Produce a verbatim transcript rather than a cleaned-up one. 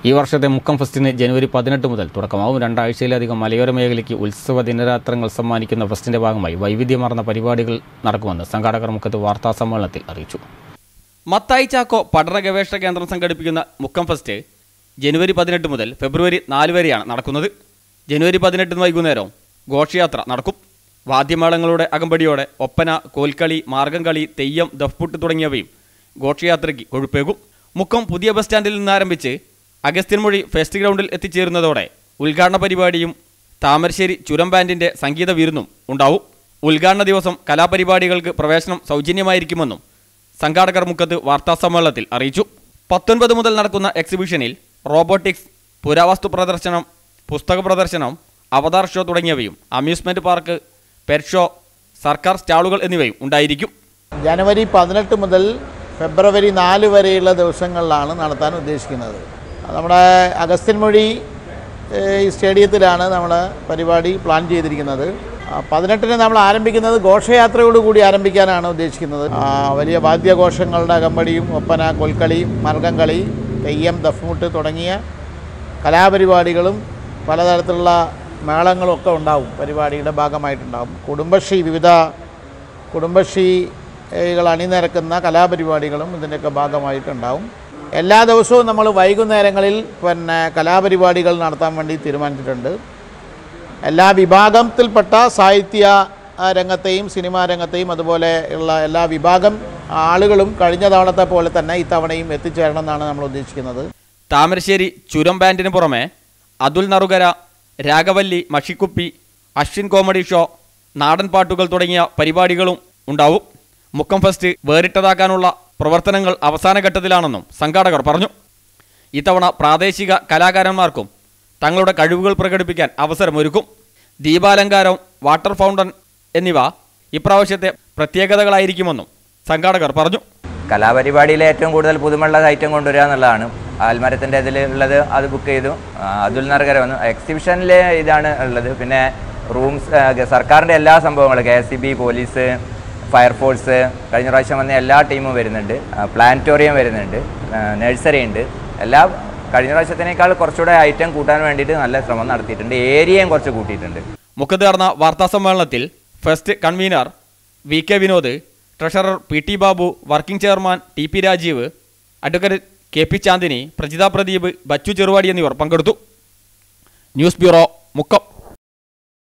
ഈ വർഷത്തെ മുക്കം ഫെസ്റ്റിന് ജനുവരി പതിനെട്ട് മുതൽ തുടക്കമാവും. രണ്ടാഴ്ചയിലധികം മലയോര മേഖലയ്ക്ക് ഉത്സവ ദിനരാത്രങ്ങൾ സമ്മാനിക്കുന്ന ഫെസ്റ്റിന്റെ ഭാഗമായി വൈവിധ്യമാർന്ന പരിപാടികൾ നടക്കുമെന്ന് സംഘാടകർ മുക്കത്ത് വാർത്താ സമ്മേളനത്തിൽ അറിയിച്ചു. മത്തായി ചാക്കോ പഠന ഗവേഷണ കേന്ദ്രം സംഘടിപ്പിക്കുന്ന മുക്കം ഫെസ്റ്റ് ജനുവരി പതിനെട്ട് മുതൽ ഫെബ്രുവരി നാല് വരെയാണ് നടക്കുന്നത്. ജനുവരി പതിനെട്ടിന് വൈകുന്നേരം ഘോഷയാത്ര നടക്കും. വാദ്യമേളങ്ങളുടെ അകമ്പടിയോടെ ഒപ്പന, കോൽക്കളി, മാർഗംകളി, തെയ്യം, ദഫ്പുട്ട് തുടങ്ങിയവയും ഘോഷയാത്രയ്ക്ക് കൊഴുപ്പേകും. മുക്കം പുതിയ ബസ് സ്റ്റാൻഡിൽ നിന്നാരംഭിച്ച് അഗസ്ത്യൻമൊഴി ഫെസ്റ്റ് ഗ്രൗണ്ടിൽ എത്തിച്ചേരുന്നതോടെ ഉദ്ഘാടന പരിപാടിയും താമരശ്ശേരി ചുരം ബാൻഡിന്റെ സംഗീത വിരുന്നും ഉണ്ടാവും. ഉദ്ഘാടന ദിവസം കലാപരിപാടികൾക്ക് പ്രവേശനം സൗജന്യമായിരിക്കുമെന്നും സംഘാടകർ മുക്കത്ത് വാർത്താസമ്മേളനത്തിൽ അറിയിച്ചു. പത്തൊൻപത് മുതൽ നടക്കുന്ന എക്സിബിഷനിൽ റോബോട്ടിക്സ്, പുരാവസ്തു പ്രദർശനം, പുസ്തക പ്രദർശനം, അവതാർ ഷോ തുടങ്ങിയവയും അമ്യൂസ്മെന്റ് പാർക്ക്, പെറ്റ് ഷോ, സർക്കാർ സ്റ്റാളുകൾ എന്നിവയും ഉണ്ടായിരിക്കും. ജനുവരി പതിനെട്ട് മുതൽ ഫെബ്രുവരി നാല് വരെയുള്ള ദിവസങ്ങളിലാണ് നടത്താൻ ഉദ്ദേശിക്കുന്നത്. നമ്മുടെ അഗസ്ത്യൻമൊഴി സ്റ്റേഡിയത്തിലാണ് നമ്മൾ പരിപാടി പ്ലാൻ ചെയ്തിരിക്കുന്നത്. പതിനെട്ടിന് നമ്മൾ ആരംഭിക്കുന്നത് ഘോഷയാത്രയോടുകൂടി ആരംഭിക്കാനാണ് ഉദ്ദേശിക്കുന്നത്. വലിയ വാദ്യഘോഷങ്ങളുടെ അകമ്പടിയും ഒപ്പന, കൊൽക്കളി, മർഗംകളി, തെയ്യം, ദഫ്മുട്ട് തുടങ്ങിയ കലാപരിപാടികളും പലതരത്തിലുള്ള മേളങ്ങളും ഒക്കെ ഉണ്ടാവും, പരിപാടിയുടെ ഭാഗമായിട്ടുണ്ടാകും. കുടുംബശ്രീ വിവിധ കുടുംബശ്രീകൾ അണിനിരക്കുന്ന കലാപരിപാടികളും ഇതിൻ്റെയൊക്കെ ഭാഗമായിട്ടുണ്ടാവും. എല്ലാ ദിവസവും നമ്മൾ വൈകുന്നേരങ്ങളിൽ പിന്നെ കലാപരിപാടികൾ നടത്താൻ വേണ്ടി തീരുമാനിച്ചിട്ടുണ്ട്. എല്ലാ വിഭാഗത്തിൽപ്പെട്ട സാഹിത്യ രംഗത്തെയും സിനിമാ രംഗത്തെയും അതുപോലെ ഉള്ള എല്ലാ വിഭാഗം ആളുകളും കഴിഞ്ഞ തവണത്തെ പോലെ തന്നെ ഇത്തവണയും എത്തിച്ചേരണം എന്നാണ് നമ്മൾ ഉദ്ദേശിക്കുന്നത്. താമരശ്ശേരി ചുരം ബാൻഡിന് പുറമെ അതുൽ നറുകര, രാഘവല്ലി, മഷിക്കുപ്പി, അശ്വിൻ കോമഡി ഷോ, നാടൻ പാട്ടുകൾ തുടങ്ങിയ പരിപാടികളും ഉണ്ടാവും. മുക്കം ഫെസ്റ്റ് വേറിട്ടതാക്കാനുള്ള പ്രവർത്തനങ്ങൾ അവസാന ഘട്ടത്തിലാണെന്നും സംഘാടകർ പറഞ്ഞു. ഇത്തവണ പ്രാദേശിക കലാകാരന്മാർക്കും തങ്ങളുടെ കഴിവുകൾ പ്രകടിപ്പിക്കാൻ അവസരമൊരുക്കും. ദീപാലങ്കാരം, വാട്ടർ ഫൗണ്ടൻ എന്നിവ ഇപ്രാവശ്യത്തെ പ്രത്യേകതകളായിരിക്കുമെന്നും സംഘാടകർ പറഞ്ഞു. കലാപരിപാടിയിൽ ഏറ്റവും കൂടുതൽ പുതുമുള്ള ഐറ്റം കൊണ്ടുവരിക എന്നുള്ളതാണ്. ആൽമരത്തിൻ്റെ ഇതിൽ ഉള്ളത് അത് ബുക്ക് ചെയ്തു. അതുൽ നറുകര വന്നു. എക്സിബിഷനിൽ ഇതാണ് ഉള്ളത്. പിന്നെ റൂംസ്, സർക്കാരിൻ്റെ എല്ലാ സംഭവങ്ങളും, K S E B, police, fire force, കഴിഞ്ഞ പ്രാവശ്യം വന്ന എല്ലാ ടീമും വരുന്നുണ്ട്. പ്ലാനറ്റോറിയം വരുന്നുണ്ട്, നഴ്സറി ഉണ്ട്. എല്ലാ കഴിഞ്ഞ പ്രാവശ്യത്തിനേക്കാൾ കുറച്ചുകൂടെ ഐറ്റം കൂട്ടാൻ വേണ്ടിയിട്ട് നല്ല ശ്രമം നടത്തിയിട്ടുണ്ട്. ഏരിയയും കുറച്ച് കൂട്ടിയിട്ടുണ്ട്. മുക്കത്ത് നടന്ന വാർത്താ സമ്മേളനത്തിൽ fest convener V K Vinod, treasurer P T Babu, working chairman T P Rajeev, advocate K P Chandini, Prajitha Pradeep, Bachu Cheruvadi എന്നിവർ പങ്കെടുത്തു. News bureau, Mukkam.